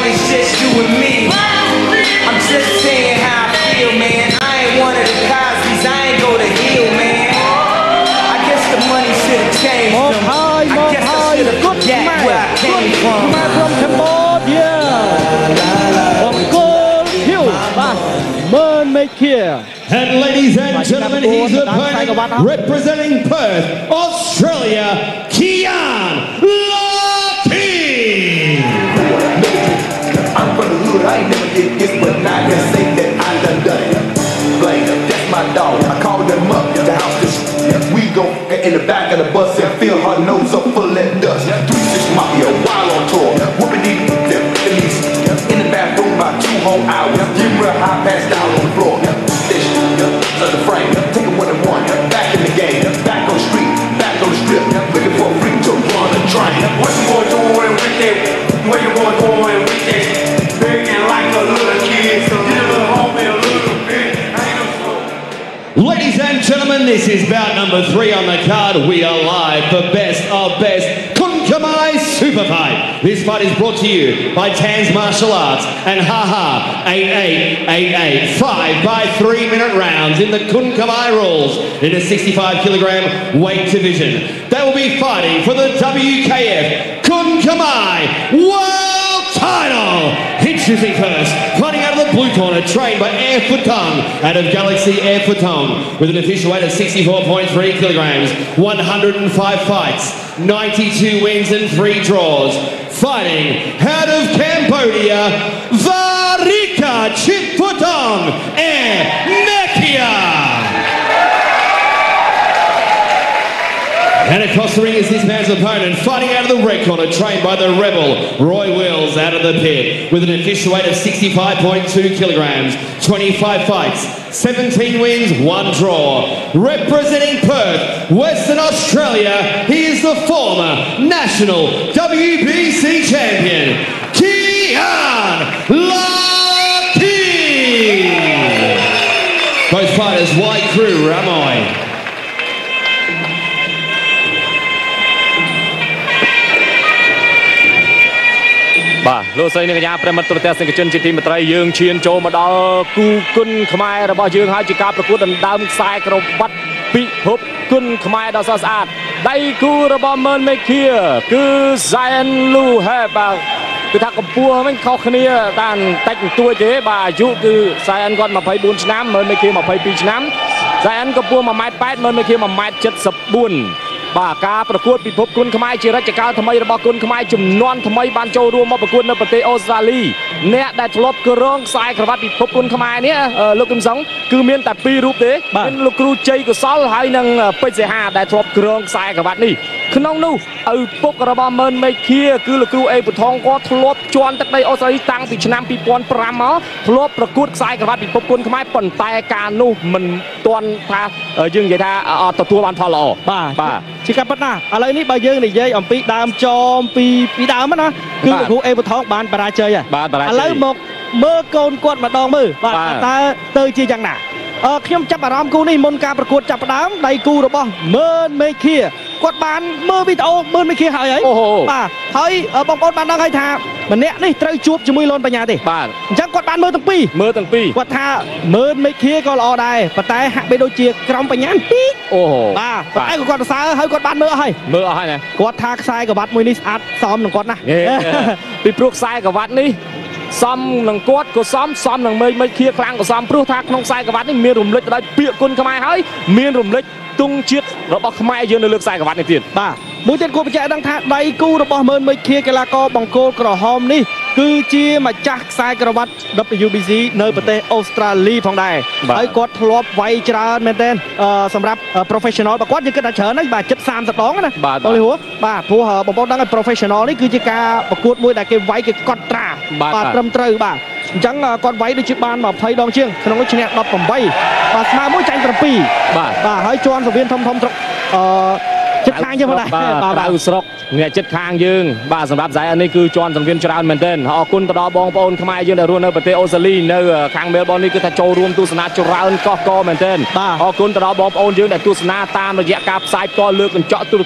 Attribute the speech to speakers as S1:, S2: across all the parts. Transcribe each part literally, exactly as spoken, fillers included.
S1: it's just you and me. I'm just saying how I feel, man. I ain't one of the Cosby's, I ain't go to Hill, man. I guess the money should have changed them. I guess I should have forgot where I came from.
S2: Man from Cambodia. From Gold Hill. Burn make here.
S3: And ladies and gentlemen, he's the opponent representing Perth, Australia, Kian Larkin.
S4: I'm from the hood, I ain't never get this, but now I can say that I done done it. Blame, that's my dog. I called them up, the house this we go in the back of the bus and fill her nose up full of that dust. Three six mafia, wild on tour, whooping these police in the bathroom about two whole hours. Getting real high, passed out on the floor. This of the frame, take it one and one. Back in the game, back on the street, back on the strip, looking for a free to run a train.
S1: What you gonna do with that? What you gonna do with that? Begging like a little kid, so get a little homie a little bit.
S3: Ladies and gentlemen, this is bout number three on the card. We are live for Best of Best Kun Khmer Super Fight. This fight is brought to you by Tanz Martial Arts and Haha eight eight eight eight. Five by three minute rounds in the Kun Khmer rules in a sixty-five kilogram weight division. They will be fighting for the W K F Kun Khmer World Title. Introducing first, fighting out of the blue corner, trained by Air Futong out of Galaxy Air Futong with an official weight of sixty-four point three kilograms, one hundred five fights, ninety-two wins and three draws. Fighting out of Cambodia, Varika Chitputong Air Mekia. And across the ring is this man's opponent, fighting out of the red corner, trained by the Rebel, Roy Wills, out of the pit, with an official weight of sixty-five point two kilograms, twenty-five fights, seventeen wins, one draw. Representing Perth, Western Australia, he is the former national W B C champion, Kian Larkin. Both fighters, White Crew, Ramoy.
S2: បាទលោកស្រីនិងកញ្ញាប្រិមត្តទូរទស្សនិកជនជាទីមេត្រីយើងឈានចូលមកដល់គូគុនខ្មែររបស់យើងហើយជាការប្រកួតដណ្ដើមខ្សែក្រវ៉ាត់ពិភពគុនខ្មែរដ៏ស្រស់ស្អាតដៃគូរបស់មើលមេឃាគឺ Zain Luhe បាទគឺថាកម្ពស់វិញខុសគ្នាតែបន្តិចបន្តួចទេបាទអាយុគឺ Zain គាត់ยี่สิบสี่ឆ្នាំមើលមេឃាยี่สิบสองឆ្នាំ Zain កម្ពស់one meter eight មើលមេឃាone meter seventy-fourបាទការប្រកួតពិភពគុនខ្មែរជារជ្ជកាលថ្មីរបស់គុនខ្មែរចំនួនថ្មីបានចូលរួមមកប្រកួតនៅប្រទេសអូស្ត្រាលីអ្នកដែលធ្លាប់គ្រងខ្សែក្រវ៉ាត់ពិភពគុនខ្មែរនេះលោកគឹមសុងគឺមានតែពីររូបទេមានលោកគ្រូជ័យកុសលហើយនិងពេជ្រសីហាដែលធ្លាប់គ្រងខ្សែក្រវ៉ាត់នេះក្នុងនោះឪពុករបស់មើលមេឃាគឺលោកគ្រូអេប៊ូថងគាត់ធ្លាប់ជន់ទឹកដីអូស្ត្រាលីតាំងពីឆ្នាំtwo thousand fiveមកធ្លាប់ប្រកួតខ្សែក្រវ៉ាត់ពិភពគុនខ្មែរប៉ុន្តែការនោះមិនទាន់ថាយើងនិយាយថាទទួលបានផលល្អបាទបាទជាការពិតណាស់ឥឡូវនេះបើយើងនិយាយអំពីដើមចមពីពីដើមណាគឺលោកគ្រូអេប៊ូថងបានបរាជ័យហើយឥឡូវមកមើលកូនគាត់ម្ដងមើលបាទតើទៅជាយ៉ាងណាអឺខ្ញុំចាប់អារម្មណ៍គូនេះមុនការប្រកួតចាប់ផ្ដើមដៃគូរបស់មើលមេឃាគាត់បានមើលវីដេអូមើលមេឃាហើយហើយបាទហើយបងប្អូនបានដឹងហើយថាម្នាក់នេះត្រូវជួបជាមួយលនបញ្ញាទេបាទអញ្ចឹងគាត់បានមើលទាំងពីរមើលទាំងពីរគាត់ថាមើលមេឃាក៏ល្អដែរប៉ុន្តែហាក់បីដូចជាក្រំបញ្ញាបន្តិចអូបាទប៉ុន្តែគាត់សរសើរហើយគាត់បានមើលអស់ហើយមើលអស់ហើយណាគាត់ថាខ្សែក្រវ៉ាត់មួយនេះស្អាតសមនឹងគាត់ណាពីព្រោះខ្សែក្រវ៉ាត់នេះសំនឹងគាត់ក៏សំសំនឹងមេមេឃាខ្លាំងក៏សំព្រោះថាក្នុងខ្សែក្រវ៉ាត់នេះមានរំលេចដោយពាក្យគុណខ្មែរហើយមានរំលេចទង់ជាតិរបស់ខ្មែរយើងនៅលើខ្សែក្រវ៉ាត់នេះទៀតបាទមួយទៀតគួរបញ្ជាក់ដឹងថាដៃគូរបស់មើលមេឃាកីឡាករបង្គោលក្រហមនេះគឺជាម្ចាស់ខ្សែក្រវ៉ាត់ W B C នៅប្រទេសអូស្ត្រាលីផងដែរហើយគាត់ធ្លាប់វាយច្រើនមែនទែនសម្រាប់ professional របស់គាត់យើងគិតថាច្រើនណាស់បាទជិត三十ដងណាបាទបងលីហួរបាទព្រោះបងប្អូនដឹងថា professional នេះគឺជាការប្រកួតមួយដែលគេវាយគេកត់ត្រាបាទត្រឹមត្រូវបាទអញ្ចឹងគាត់វាយដូចជាបានtwentyដងជាងក្នុងនោះឈ្នះeighteenបាទស្មើមួយចាញ់sevenបាទបាទហើយជាន់សង្វៀនធំធំស្រុកអឺចិត្តខាងយើងដែរបាទក្រៅស្រុកអ្នកចិត្តខាងយើងបាទសម្រាប់Zainនេះគឺជាន់សង្វៀនច្រើនមែនទែនអរគុណទៅដល់បងប្អូនខ្មែរយើងដែលរស់នៅប្រទេសអូស្ត្រាលីនៅខាងមែលប៊ននេះគឺថាចូលរួមទស្សនាច្រើនកកកមែនទែនអរគុណទៅដល់បងប្អូនយើងដែលទស្សនាតាមរយៈការផ្សាយផ្ទាល់លើកញ្ចក់ទូរទស្សន៍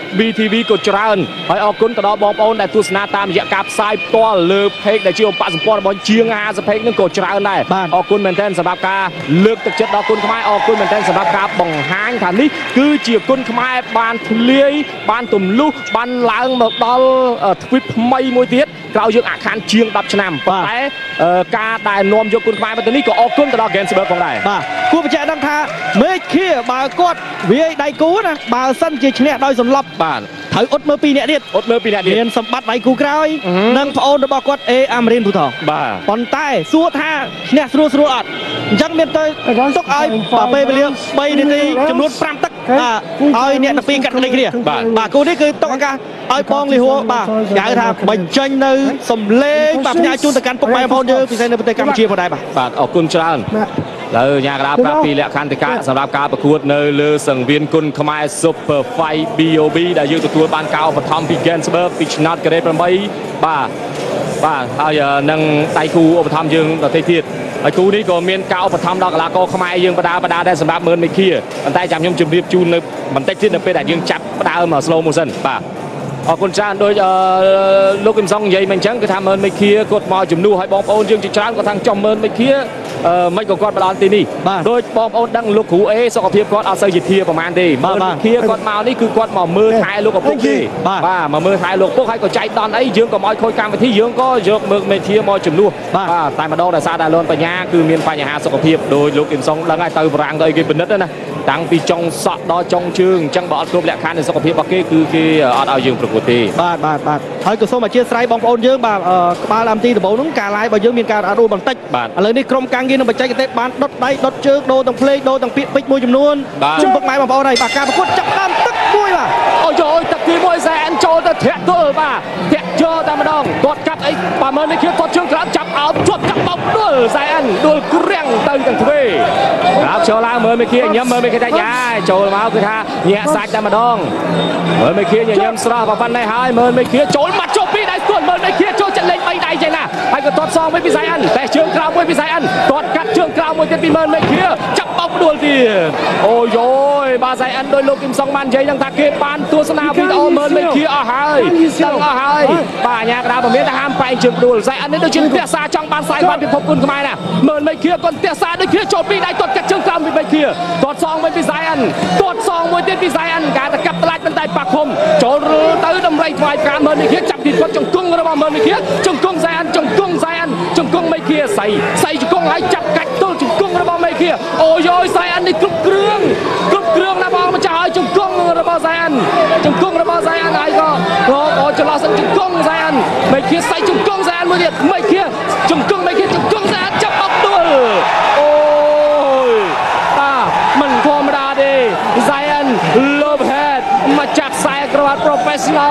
S2: บี ที วี ក៏ច្រើនហើយអរគុណទៅដល់បងប្អូនដែលទស្សនាតាមរយៈការផ្សាយផ្ទាល់លើ page ដែលជាអំបត្តិសម្ព័ន្ធរបស់ជាងห้าสิบ page នឹងក៏ច្រើនដែរអរគុណមែនទែនសម្រាប់ការលើកទឹកចិត្តដល់គុណខ្មែរអរគុណមែនទែនសម្រាប់ការបង្ហាញថានេះគឺជាគុណខ្មែរបានធ្លាយបានទម្លុះបានឡើងមកដល់ទ្វីបថ្មីមួយទៀតក្រោយយើងអាខានជាងដប់ឆ្នាំប៉ុន្តែការដែលនាំយកគុណខ្មែរមកទៅនេះក៏អរគុណទៅដល់ Gensberg ផងដែរ
S5: បាទគួរបញ្ជាក់ដឹងថាមេឃាបើគាត់វាយដៃគូណាបើសិនជាឈ្នះដោយសន្លប់
S2: បាទ
S5: ត្រូវអត់មើលពីរនាក់ទៀត
S2: អត់មើលពីរនាក់ទៀត
S5: មានសម្បត្តិដៃគូក្រោយនិងប្អូនរបស់គាត់អេអាមេរិនភូថង
S2: បាទ
S5: ប៉ុន្តែសួរថាឈ្នះស្រួលស្រួលអត់អញ្ចឹងមានទៅទុកឲ្យបើពេលវេលាបីនាទីចំនួនប្រាំទឹកបាទឲ្យអ្នកទាំងពីរកាត់ក្តីគ្នាបាទគូនេះគឺទុកឱកាសឲ្យបងលីហួរបាទហៅថាបញ្ចេញនៅសំឡេងបាទផ្ញើជូនទៅកាន់ពុកម៉ែបងប្អូនយើងពិសេសនៅប្រទេសកម្ពុជាផងដែរបាទ
S2: បាទអរគុណច្រើនលើញ៉ាកដាប្រាប់ពីលក្ខខណ្ឌតិកៈសម្រាប់ការប្រកួតនៅលើសង្វៀនគុណខ្មែរ Super Fight ប៊ី អូ ប៊ី ដែលយើងទទួលបានការឧបត្ថម្ភពី Gensberg ពីឆ្នោតក្រេតប្រាំeightបាទបាទហើយនឹងដៃគូឧបត្ថម្ភយើងដទៃទៀតហើយគូនេះក៏មានការឧបត្ថម្ភដល់កីឡាករខ្មែរយើងបដាបដាដែរសម្រាប់មើលមេឃាប៉ុន្តែចាំខ្ញុំជម្រាបជូននៅបន្តិចទៀតនៅពេលដែលយើងចាប់ផ្ដើម slow motion បាទអរគុណច្រើនដោយលោកគឹមសុងនិយាយមិនអញ្ចឹងគឺថាមើលមេឃាគាត់មកជំនួសឲ្យបងប្អូនយើងជាច្រើនគាត់ថាចង់មើលមេឃាមិនក៏គាត់មកដល់ទីនេះដោយបងប្អូនដឹងលោកគ្រូអេសុខភាពគាត់អត់សូវជាធាប្រហែលទេមើលមេឃាគាត់មកនេះគឺគាត់មកមើលថែលោកឪពុកទេបាទមកមើលថែលោកឪពុកហើយក៏ចែកដនអីយើងក៏មកខូចកម្មវិធីយើងក៏យកមើលមេឃាមកជំនួសបាទតែម្ដងដោយសារតែលន់បញ្ញាគឺមានបញ្ហាសុខភាពដោយលោកគឹមសុងដឹងហើយទៅបារាំងទៅអីគេពិនិត្យណាតាំងពីចុងសក់ដល់ចុងជើងអញ្ចឹងបើអត់គ្រប់លក្ខខណ្ឌនៃសុខភាពរបស់គេគឺគេអត់ឲ្យយើងប្រកួតទេ
S5: បាទបាទបាទហើយក៏សូមអធិស្ឋានបងប្អូនយើងបាទក្បាលអំទីដំបូងហ្នឹងការ live របស់យើងមានការរត់បន្តិចឥឡូវនេះក្រុមការងារនឹងបច្ចេកទេសបានដុតដៃដុតជើងដូរទាំងភ្លេងដូរទាំងពាក្យពេចន៍មួយចំនួនជុំពុកម៉ែបងប្អូនហើយបាទការប្រកួតចាប់ដើមទឹកមួយបាទ
S2: អូយអូយទឹកទីមួយសែនចូលទៅធាក់ទល់បាទធាក់ចូលតែម្ដងគាត់កាត់អីបើមើលនេះគឺគាត់ជើងក្រោមចាប់អោបជាប់ចាប់បោកដួលសែនដួលក្រាំងទៅទាំងទ្វេក្រោបចូលឡើងមើលមេឃាញ៉ាំមើលមេឃាតែយ៉ាចូលមកគឺថាញាក់សាច់តែម្ដងមើលមេឃាញញ៉ាំស្រស់ប៉ុណ្ណេះហើយមើលមេឃាចូលមកចូលពីដៃស្ទួតមើលមេឃាចូលចិត្តលេងបីដៃចេះណាហើយក៏ទាត់សងមួយពីសៃអានតែជើងក្រោមមួយពីសៃអានទាត់កាត់ជើងក្រោមមួយទៀតពីមើលមេឃាចាប់បោកដួលទៀតអូយអូយបាទសៃអានដោយលោកគឹមសុងបាននិយាយហ្នឹងថាគេបានទស្សនាវីដេអូមើលមេឃាអស់ហើយដឹងអស់ហើយបាទអាញាកដាបើមានតែហាមបែកជើងដួលសៃអាននេះដូចជាផ្ទះសាចង់បានខ្សែបាត់ពិភពគុណខ្មែរណាមើលមេឃាគាត់ផ្ទះសាដូចគ្នាចូលពីដៃទាត់កាត់ជើងក្រោមពីមេឃាទាត់សងមួយពីសៃអានទាត់សងមួយទៀតពីសៃអានការតែកាប់ត្លាច់មិនតែប៉ះឃុំចូលរើទៅតម្រៃថ្វាយការមើលមេឃាចាប់ទីគាត់ចង្គង់របស់មើលមេឃាចង្គង់សៃអានចង្គង់សៃអានចង្គង់មេឃាសៃសៃចង្គង់ហើយចាប់កាច់ទល់ចង្គង់របស់មេឃាអូយអូយសៃអាននេះគ្រប់គ្រឿងគ្រប់គ្រឿងណាបងម្ចាស់ហើយចង្គង់របស់សៃអានចង្គង់របស់សៃអានហើយក៏ក៏ចន្លោះសិនចង្គង់សៃអានមេឃាសៃចង្គង់សៃអានមួយទៀតមេឃាចង្គង់មេឃាចង្គង់សៃអានចាប់អត់ដួលអូយបាទមិនធម្មតាទេសៃអានលោបហេតមកចាប់ខ្សែក្រវ៉ាត់ professional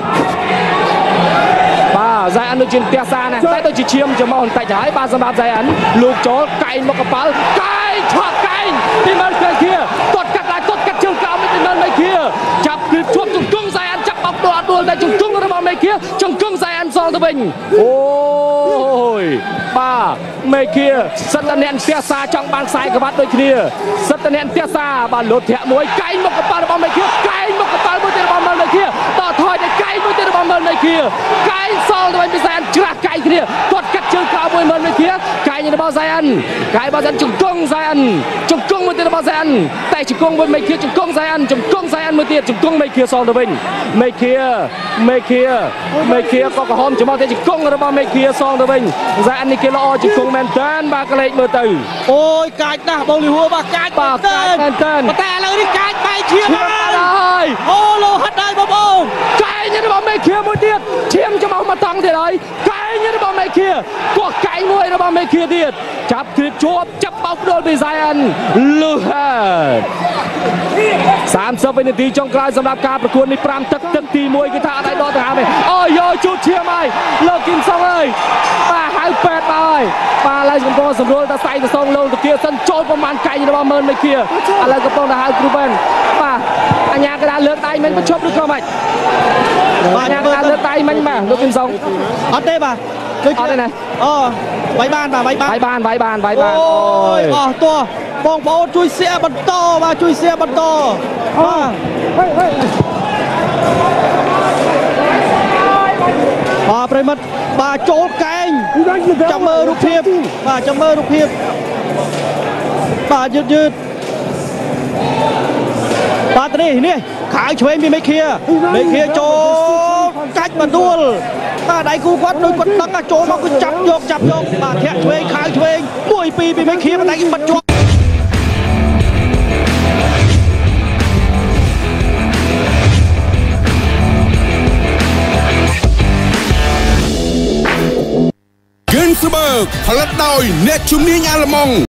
S2: បាទសៃអានដូចជាផ្ទះសាណាតែដូចជាឈាមចំមកបន្តិចហើយបាទសម្រាប់សៃអានលោកចូលកែងមកកប៉ាល់កែងឆក់កែងពីមើលឃើញkiaគាត់កាត់ឡើងគាត់កាត់ជើងក្រោមពីមើលមេឃាចាប់គឺជាប់ជង្គង់សៃអានចាប់បោកដួលអត់ដួលតែជង្គង់របស់មេឃាជង្គង់សៃអានសងទៅវិញអូយបាទមេឃាសិតតអ្នកផ្ទះសាចង់បានខ្សែក្រវ៉ាត់ដូចគ្នាសិតតអ្នកផ្ទះសាបាទលោតធាក់មួយកែងមកកប៉ាល់របស់មេឃាកែងមកកប៉ាល់មួយទៀតរបស់មើលមេឃាតថយតែកែងមួយទៀតរបស់មើលមេឃាកែងសល់ទៅវិញពីសៃអានច្រាស់កែងគ្នាគាត់កាត់ជើងក្រោមមួយមើលមេឃាកែងរបស់សៃអានកែងរបស់សៃអានជង្គង់សៃអានជង្គង់មួយទៀតរបស់សៃអានតែជង្គង់មួយមេឃាជង្គង់សៃអានជង្គង់សៃអានមួយទៀតជង្គង់មេឃាសល់ទៅវិញមេឃាមេឃាមេឃាក៏ក្រហមច្មោះតែជង្គង់របស់មេឃាសងទៅវិញសៃអាននេះគេល្អជង្គង់មែនតើបាទក្លែកមើលទៅ
S5: អូយកាច់ណាស់បងលីហួរបាទកាច់
S2: បាទកាច់មែនតើ
S5: តែឥឡូវនេះកាច់បែកឈាម
S2: ហើយ
S5: អូលោហិតហើយបងប្អូនកែង
S2: របស់មេឃាមួយទៀតឈាមច្មោះមកតង់ទៀតហើយកែងរបស់មេឃាគាត់កែងមួយរបស់មេឃាទៀតចាប់គ្រីបជាប់ចាប់បោកដួលពីសៃអានលឺហើយសាមសិបវិនាទីចុងក្រោយសម្រាប់ការប្រកួតនេះប្រាំទឹកទឹកទីមួយគឺថាអត់ឲ្យដកដង្ហើមទេអូយយោជូតឈាមហើយលោកគឹមសុងអើយបាទហៅពេទ្យមកហើយបាទឡើយកំពុងសម្រួលតែសៃទៅសងលោកតាគាសិនចូលប្រមាណកែងរបស់មើលមេឃាឥឡូវកំពុងតែហៅគ្រូបែនបាទអញ្ញាកដាលើកដៃមិនបញ្ឈប់ឬក៏មិនបាទអញ្ញាកដាលើកដៃមិនបាទលោកគឹមសុង
S5: អត់ទេបាទ
S2: ដូចអត់ទេណា
S5: អូវាយបានបាទវាយបាន
S2: វាយបានវាយបានវាយបាន
S5: អូយអស់តោះបងប្អូនជួយ share បន្តបាទជួយ share បន្តបាទបាទប្រិមិត្តបាទចូលកែងចាំមើលរូបភាពបាទចាំមើលរូបភាពបាទយឺតយឺតបាទនេះនេះខាងឆ្វេងពីមេឃាមេឃាចូលកាច់បន្ដួលបាទដៃគូគាត់ដូចគាត់ដឹងចូលមកគឺចាប់យកចាប់យកបាទធាក់ឆ្វេងខាងឆ្វេងមួយពីរពីមេឃាបណ្ដៃបិទជាប់
S6: Ginsberg ផលិតដោយអ្នកជំនាញអាល្លឺម៉ង់